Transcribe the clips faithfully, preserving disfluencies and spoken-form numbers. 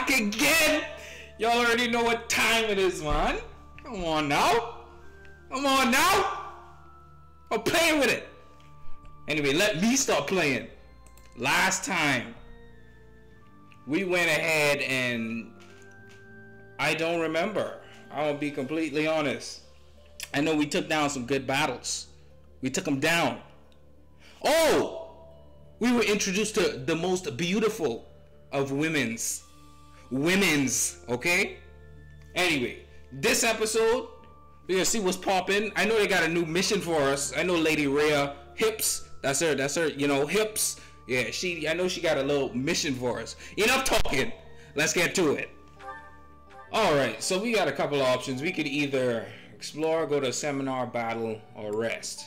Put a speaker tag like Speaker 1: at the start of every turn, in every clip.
Speaker 1: back again. Y'all already know what time it is, man. Come on now. Come on now. I'm playing with it. Anyway, let me start playing. Last time, we went ahead and I don't remember. I'll be completely honest. I know we took down some good battles. We took them down. Oh! We were introduced to the most beautiful of women's. Women's, okay? Anyway, this episode, we're gonna see what's popping. I know they got a new mission for us. I know Lady Rhea Hips. That's her, that's her, you know, Hips. Yeah, she, I know she got a little mission for us. Enough talking. Let's get to it. Alright, so we got a couple of options. We could either explore, go to a seminar, battle, or rest.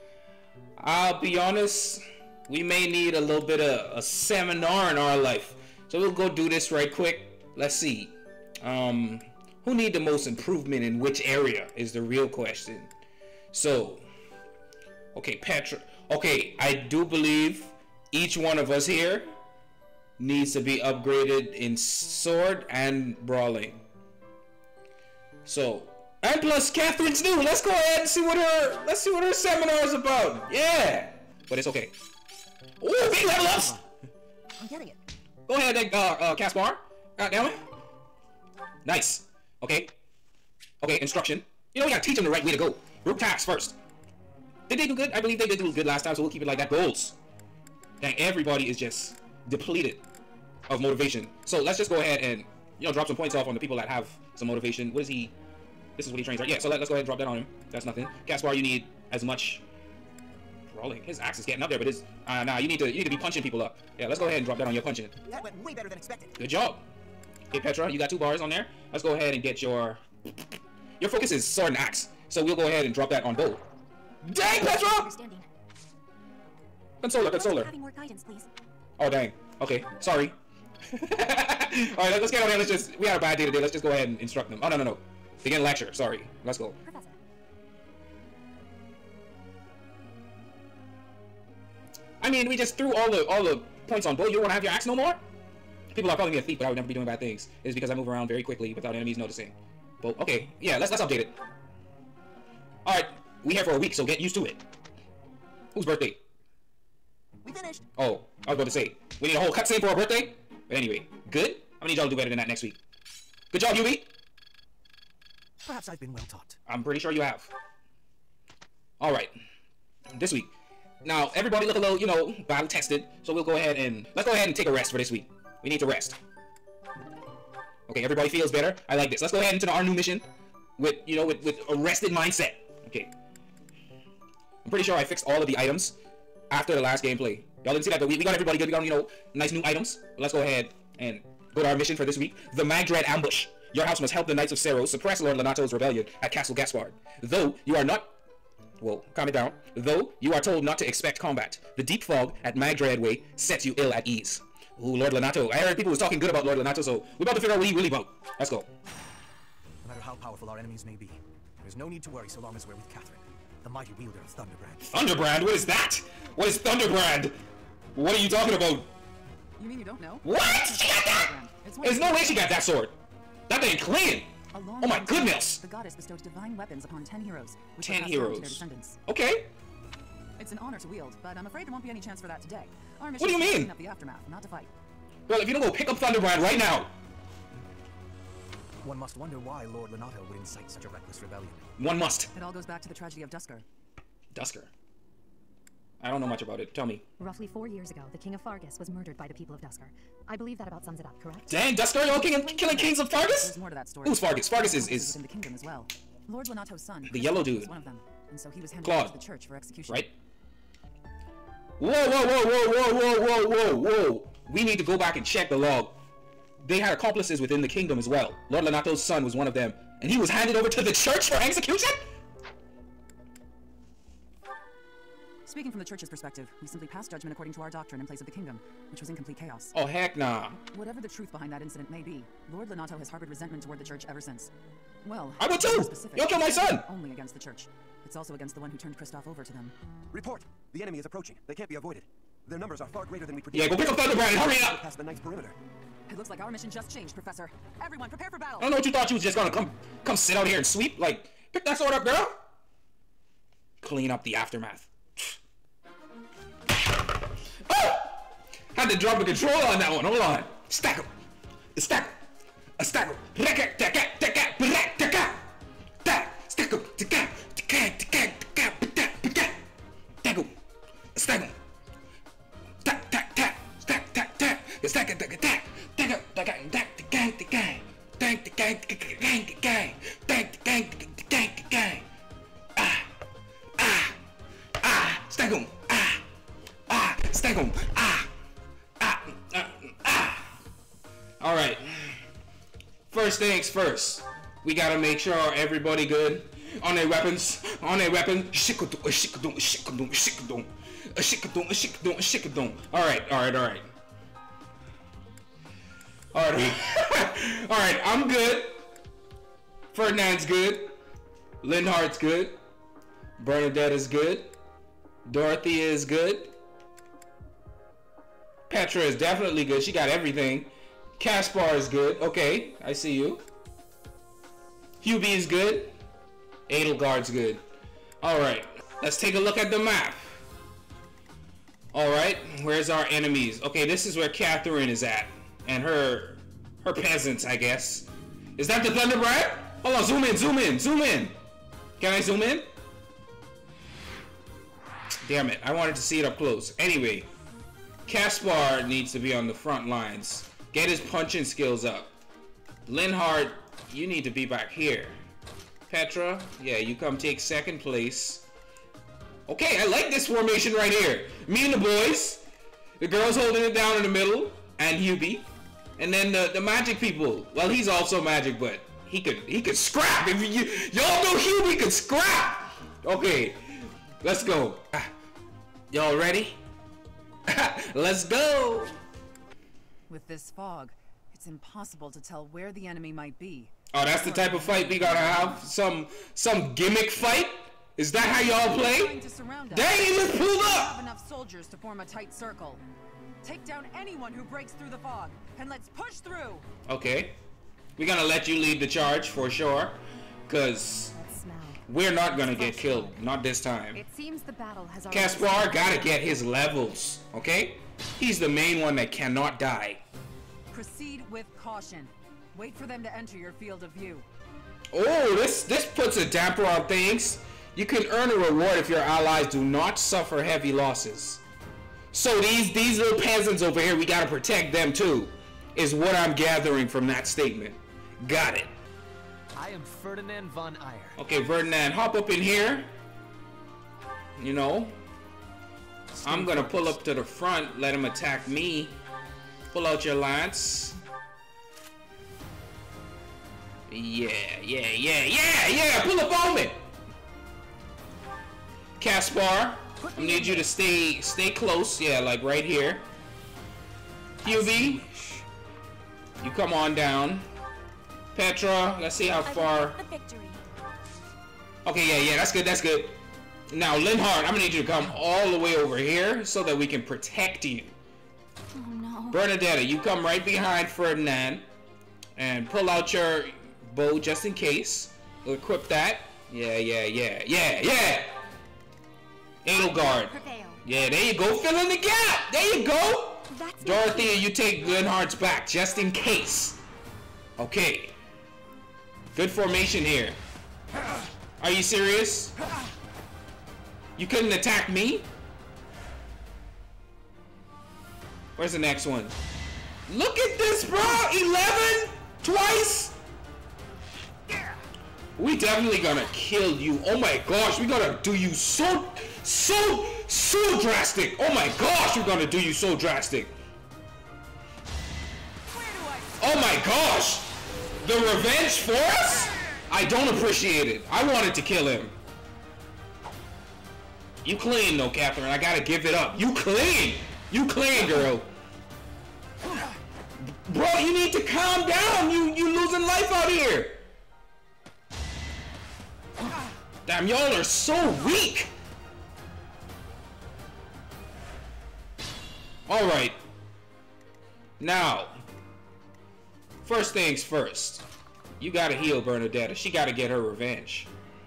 Speaker 1: I'll be honest, we may need a little bit of a seminar in our life. So we'll go do this right quick. Let's see. Um, who need the most improvement in which area is the real question. So, okay, Petra. Okay, I do believe each one of us here needs to be upgraded in sword and brawling. So, and plus Catherine's new. Let's go ahead and see what her let's see what her seminar is about. Yeah, but it's okay. Ooh, big level ups.
Speaker 2: I'm getting it.
Speaker 1: Go ahead, uh, uh, Caspar. God damn it. Nice. Okay. Okay, instruction. You know, we gotta teach them the right way to go. Group tasks first. Did they do good? I believe they did do good last time, so we'll keep it like that. Goals. Dang, everybody is just depleted of motivation. So let's just go ahead and, you know, drop some points off on the people that have some motivation. What is he? This is what he trains, right? Yeah, so let, let's go ahead and drop that on him. That's nothing. Caspar, you need as much brawling. His axe is getting up there, but his uh nah, you need to you need to be punching people up. Yeah, let's go ahead and drop that on your punching.
Speaker 2: That went way better than expected.
Speaker 1: Good job. Okay, Petra, you got two bars on there. Let's go ahead and get your your focus is sword and axe. So we'll go ahead and drop that on both. Dang, Petra! Consoler, consoler.
Speaker 2: Having more guidance, please.
Speaker 1: Oh dang. Okay, sorry. Alright, let's get on there. Let's just we had a bad day today. Let's just go ahead and instruct them. Oh no no no. Begin lecture, sorry. Let's go.
Speaker 2: Professor.
Speaker 1: I mean, we just threw all the all the points on both. You don't want to have your axe no more? People are calling me a thief, but I would never be doing bad things. It's because I move around very quickly without enemies noticing. But okay, yeah, let's let's update it. Alright, we here for a week, so get used to it. Whose birthday?
Speaker 2: We finished.
Speaker 1: Oh, I was about to say, we need a whole cutscene for our birthday? But anyway, good? I'm gonna need y'all to do better than that next week. Good job, U V!
Speaker 2: Perhaps I've been well taught.
Speaker 1: I'm pretty sure you have. Alright, this week. Now, everybody look a little, you know, battle tested, so we'll go ahead and, let's go ahead and take a rest for this week. We need to rest. Okay, everybody feels better. I like this. Let's go ahead into our new mission with, you know, with, with a rested mindset. Okay. I'm pretty sure I fixed all of the items after the last gameplay. Y'all didn't see that, but we, we got everybody good. We got, you know, nice new items. Let's go ahead and go to our mission for this week. The Magdred Ambush. Your house must help the Knights of Sero suppress Lord Lenato's rebellion at Castle Caspar. Though you are not... Whoa, calm it down. Though you are told not to expect combat, the deep fog at Magdred Way sets you ill at ease. Ooh, Lord Lenato. I heard people was talking good about Lord Lenato, so we're about to figure out what he really about. Let's go.
Speaker 3: No matter how powerful our enemies may be, there's no need to worry so long as we're with Catherine, the mighty wielder of Thunderbrand.
Speaker 1: Thunderbrand? What is that? What is Thunderbrand? What are you talking about?
Speaker 4: You mean you don't know?
Speaker 1: What? She got that? There's no way she got that sword. That thing clean. Oh my goodness.
Speaker 4: The goddess bestowed divine weapons upon ten heroes. Which
Speaker 1: ten
Speaker 4: were passed down to their
Speaker 1: heroes.
Speaker 4: descendants.
Speaker 1: Okay.
Speaker 4: It's an honor to wield, but I'm afraid there won't be any chance for that today. Our mission
Speaker 1: What do you
Speaker 4: is to
Speaker 1: mean?
Speaker 4: clean up the aftermath, not to fight.
Speaker 1: Well, if you don't go pick up Thunderbrand right now.
Speaker 3: One must wonder why Lord Lenato would incite such a reckless rebellion.
Speaker 1: One must.
Speaker 4: It all goes back to the tragedy of Dusker.
Speaker 1: Dusker. I don't know much about it. Tell me.
Speaker 5: Roughly four years ago, the king of Fargus was murdered by the people of Dusker. I believe that about sums it up, correct?
Speaker 1: Dang, Dusker, you're king killing kings of Fargus?
Speaker 4: There's more to that story.
Speaker 1: Who's Fargus? Fargus is is
Speaker 4: in the kingdom as well. Lord Lenato's son,
Speaker 1: the yellow dude.
Speaker 4: was one of them, and so he was handed
Speaker 1: Claude.
Speaker 4: over to the church for execution.
Speaker 1: Right? Whoa, whoa, whoa, whoa, whoa, whoa, whoa, whoa, whoa! We need to go back and check the log. They had accomplices within the kingdom as well. Lord Lenato's son was one of them, and he was handed over to the church for execution?
Speaker 4: Speaking from the church's perspective, we simply passed judgment according to our doctrine in place of the kingdom, which was in complete chaos.
Speaker 1: Oh, heck nah.
Speaker 4: Whatever the truth behind that incident may be, Lord Lenato has harbored resentment toward the church ever since. Well,
Speaker 1: I would too! You'll kill my son!
Speaker 4: Only against the church. It's also against the one who turned Kristoff over to them.
Speaker 6: Report! The enemy is approaching. They can't be avoided. Their numbers are far greater than we predicted.
Speaker 1: Yeah, go pick up Thunderbrand and hurry up!
Speaker 6: Past the knight's perimeter.
Speaker 4: It looks like our mission just changed, Professor. Everyone, prepare for battle.
Speaker 1: I don't know what you thought you was just gonna come come sit out here and sweep. Like, pick that sword up, girl. Clean up the aftermath. Oh! Had to drop a control on that one. Hold on. Stack him. Stack him. A stack him. Stack him. Stack him. Stack him. Stack him. Tack, tack, tack. Stack, tack, tack. Stack it, tack, tack. Tack it, tack, tack, tack, the gang, the gang. Thank the gang, the gang, the gang. Thank the gang, the gang, the gang. Ah. Ah. Ah. Stack him. Ah. Ah. Stack him. Ah. Ah. Ah. Ah. All right. First things first. We gotta make sure everybody good on their weapons. On their weapons. Shikadum, shikadum, shikadum, shikadum. A shikadum, a shikadum, a shikadum. All right, all right, all right. All right, all right. I'm good. Ferdinand's good. Linhart's good. Bernadette is good. Dorothea is good. Petra is definitely good. She got everything. Caspar is good. Okay, I see you. Hubie is good. Edelgard's good. All right, let's take a look at the map. All right, where's our enemies? Okay, this is where Catherine is at, and her her peasants, I guess. Is that the Thunderbrand? Hold on, zoom in, zoom in, zoom in. Can I zoom in? Damn it, I wanted to see it up close. Anyway, Caspar needs to be on the front lines. Get his punching skills up. Linhart, you need to be back here. Petra, yeah, you come take second place. Okay, I like this formation right here. Me and the boys. The girls holding it down in the middle. And Hubie. And then the, the magic people. Well, he's also magic, but he could he could scrap. If you y'all know Hubie could scrap. Okay, let's go. Y'all ready? Let's go.
Speaker 4: With this fog, it's impossible to tell where the enemy might be.
Speaker 1: Oh, that's the type of fight we gotta have? Some some gimmick fight? Is that how y'all play? Dang, he just pulled up!
Speaker 4: Have enough soldiers to form a tight circle. Take down anyone who breaks through the fog, and let's push through.
Speaker 1: Okay, we're gonna let you lead the charge for sure, cause we're not gonna get killed, not this time.
Speaker 5: It seems the battle has already
Speaker 1: Caspar gotta get his levels, okay? He's the main one that cannot die.
Speaker 4: Proceed with caution. Wait for them to enter your field of view.
Speaker 1: Oh, this this puts a damper on things. You can earn a reward if your allies do not suffer heavy losses. So these these little peasants over here, we gotta protect them too, is what I'm gathering from that statement. Got it.
Speaker 3: I am Ferdinand von Eyre.
Speaker 1: Okay, Ferdinand, hop up in here. You know, I'm gonna pull up to the front, let him attack me. Pull out your lance. Yeah, yeah, yeah, yeah, yeah, pull up on me. Caspar, I need you to stay stay close, yeah, like right here. Hubie, you come on down. Petra, let's see how far. Okay, yeah, yeah, that's good, that's good. Now, Linhart, I'm gonna need you to come all the way over here so that we can protect you.
Speaker 5: Oh no.
Speaker 1: Bernadetta, you come right behind Ferdinand and pull out your bow just in case. We'll equip that. Yeah, yeah, yeah, yeah, yeah. Edelgard. Yeah, there you go. Fill in the gap. There you go.
Speaker 5: That's
Speaker 1: Dorothea, you take Linhart's back just in case. Okay. Good formation here. Are you serious? You couldn't attack me? Where's the next one? Look at this, bro! eleven? Twice? We definitely gonna kill you. Oh my gosh, we gonna do you so, so, so drastic. Oh my gosh, we're gonna do you so drastic. Oh my gosh! The revenge for us? I don't appreciate it. I wanted to kill him. You clean though, Catherine. I gotta give it up. You clean! You clean, girl. Bro, you need to calm down. You you losing life out here. Damn, y'all are so weak. All right. Now, first things first. You gotta heal Bernadetta. She gotta get her revenge.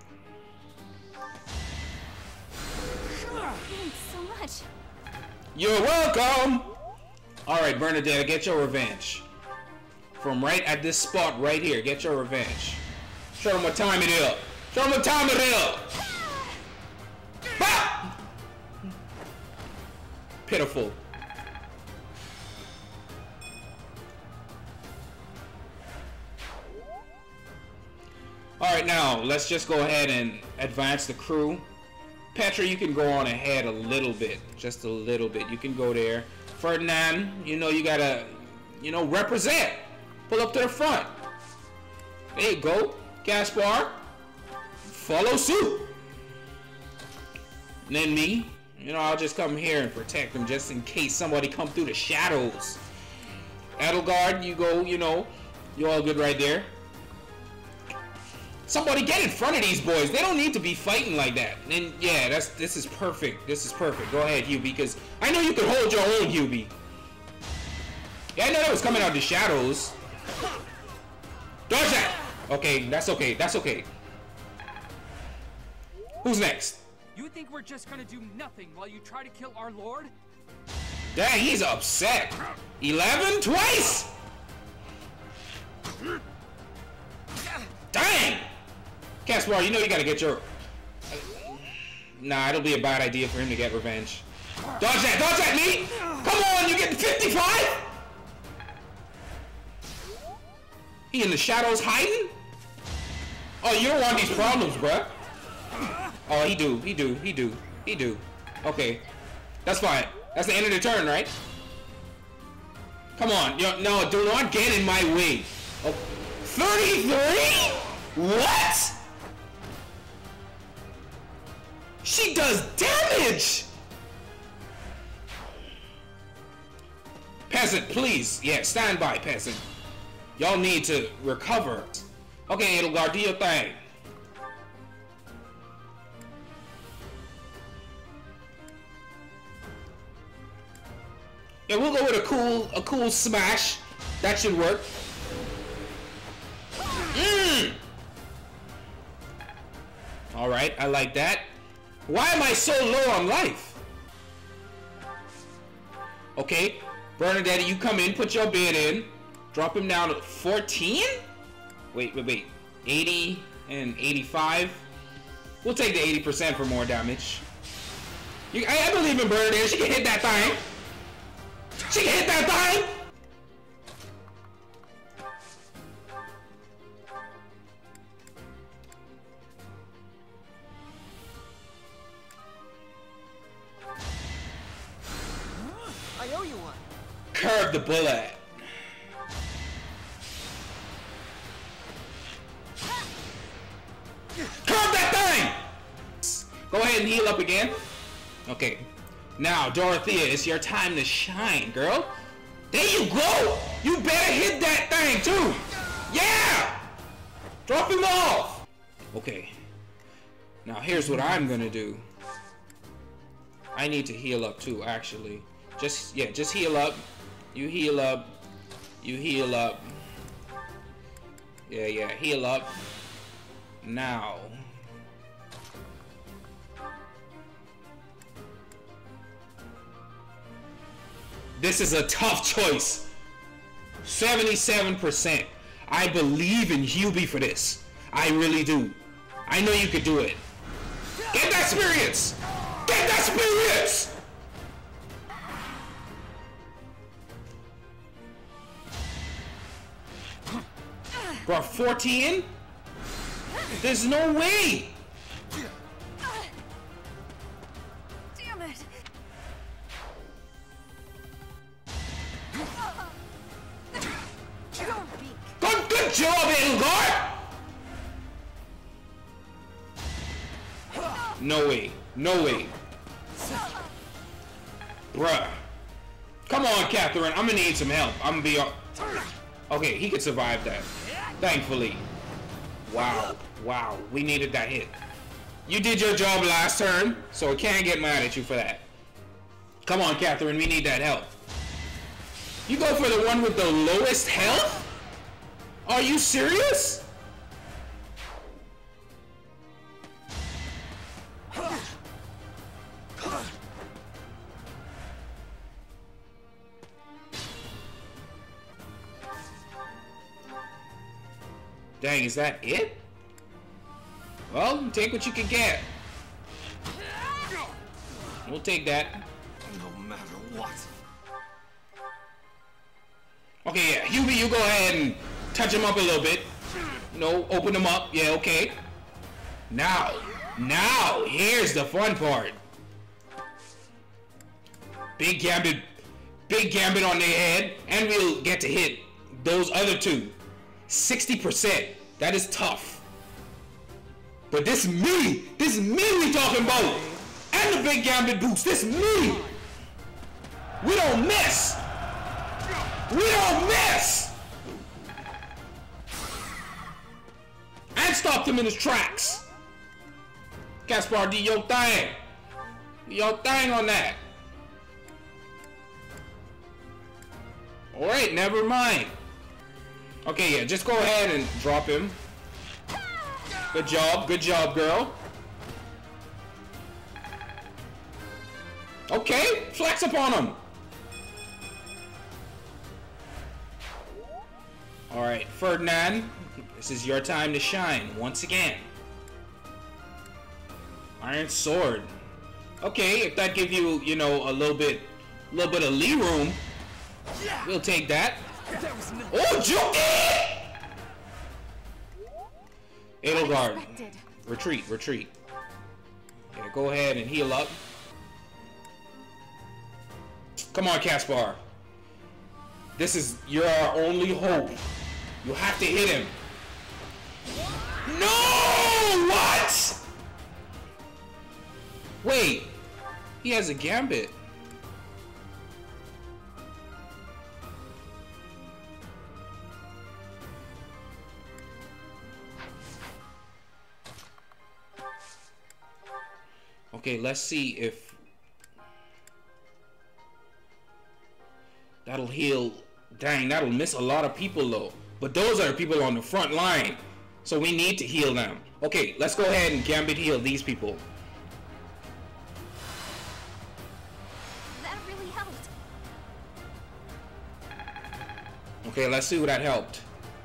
Speaker 5: Thanks so much.
Speaker 1: You're welcome! Alright, Bernadetta, get your revenge. From right at this spot right here, get your revenge. Show them what time it is. Show them what time it is! Ah! Pitiful. Alright, now, let's just go ahead and advance the crew. Petra, you can go on ahead a little bit. Just a little bit. You can go there. Ferdinand, you know you gotta, you know, represent. Pull up to the front. There you go. Caspar, follow suit. And then me, you know, I'll just come here and protect them just in case somebody come through the shadows. Edelgard, you go, you know, you're all good right there. Somebody get in front of these boys. They don't need to be fighting like that. And yeah, that's this is perfect. This is perfect. Go ahead, Hubie, because I know you can hold your own, Hubie. Yeah, I know that was coming out of the shadows. Dodge that! Okay, that's okay. That's okay. Who's next?
Speaker 6: You think we're just gonna do nothing while you try to kill our lord?
Speaker 1: Dang, he's upset. Eleven twice? Dang! Caspar, you know you gotta get your... Nah, it'll be a bad idea for him to get revenge. Dodge that! Dodge that, me! Come on, you getting fifty-five? He in the shadows hiding? Oh, you don't want these problems, bruh. Oh, he do. He do. He do. He do. Okay. That's fine. That's the end of the turn, right? Come on. Yo, no, do not get in my way. Oh, thirty-three? What? She does damage! Peasant, please. Yeah, stand by, peasant. Y'all need to recover. Okay, Edelgard, do your thing. Yeah, we'll go with a cool, a cool smash. That should work. Mm. All right, I like that. Why am I so low on life? Okay, Bernadette, you come in, put your bid in, drop him down to fourteen. Wait, wait, wait. eighty and eighty-five. We'll take the eighty percent for more damage. You, I, I believe in Bernadette. She can hit that thing. She can hit that thing.
Speaker 2: I owe you one.
Speaker 1: Curve the bullet. Curve that thing! Go ahead and heal up again. Okay. Now, Dorothea, it's your time to shine, girl. There you go! You better hit that thing, too! Yeah! Drop him off! Okay. Now, here's what I'm gonna do. I need to heal up, too, actually. Just, yeah, just heal up. You heal up. You heal up. Yeah, yeah, heal up. Now. This is a tough choice. seventy-seven percent. I believe in Hubie for this. I really do. I know you could do it. Get that experience! Get that experience! Bro, fourteen? There's no way!
Speaker 5: Damn it!
Speaker 1: Good, good job, Edelgard! No way. No way. Bruh. Come on, Catherine. I'm gonna need some help. I'm gonna be... Okay, he could survive that. Thankfully. Wow. Wow. We needed that hit. You did your job last turn, so I can't get mad at you for that. Come on, Catherine. We need that help. You go for the one with the lowest health? Are you serious? Dang, is that it? Well, take what you can get. We'll take that.
Speaker 3: No matter what.
Speaker 1: Okay, yeah, Hubie, you go ahead and touch him up a little bit. You know, open him up. Yeah, okay. Now, now, here's the fun part. Big gambit, big gambit on their head, and we'll get to hit those other two. sixty percent. That is tough. But this me, this me we talking about. And the big gambit boost, this me. We don't miss. We don't miss. And stopped him in his tracks. Caspar, do your thing. Do your thing on that. Alright, never mind. Okay, yeah, just go ahead and drop him. Good job, good job, girl. Okay, flex upon him. Alright, Ferdinand, this is your time to shine once again. Iron Sword. Okay, if that gives you, you know, a little bit, a little bit of lee room, we'll take that. Oh, Juki! Edelgard, retreat, retreat. Okay, go ahead and heal up. Come on, Caspar. This is your only hope. You have to hit him. No! What? Wait. He has a gambit. Okay, let's see if that'll heal. Dang, that'll miss a lot of people though. But those are the people on the front line, so we need to heal them. Okay, let's go ahead and gambit heal these people.
Speaker 5: That really helped.
Speaker 1: Okay, let's see what that helped.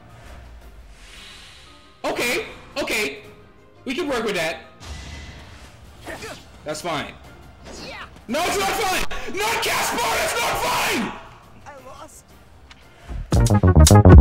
Speaker 1: Okay, okay, we can work with that. That's fine. No, it's not fine! Not Caspar! It's not fine!
Speaker 2: I lost.